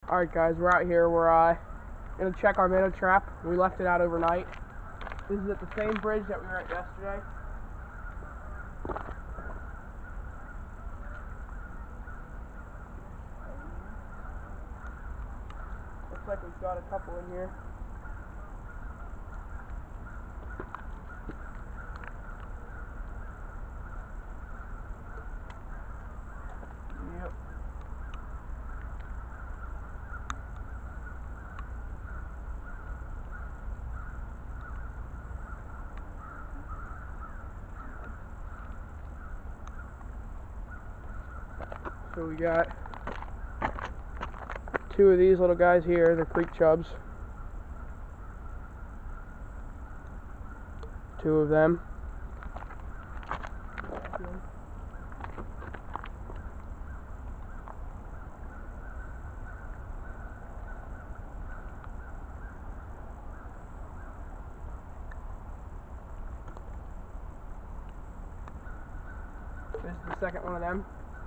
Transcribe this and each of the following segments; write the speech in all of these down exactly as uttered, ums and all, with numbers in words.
Alright guys, we're out here. We're uh, going to check our minnow trap. We left it out overnight. This is at the same bridge that we were at yesterday. Looks like we've got a couple in here. Yep. So we got two of these little guys here. They're creek chubs. Two of them. This is the second one of them.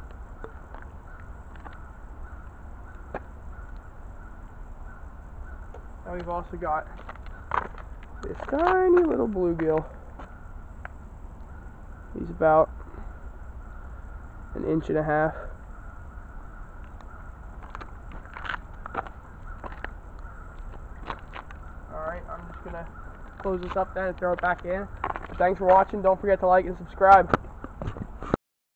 And we've also got this tiny little bluegill. He's about an inch and a half. Alright, I'm just going to close this up then and throw it back in. Thanks for watching. Don't forget to like and subscribe.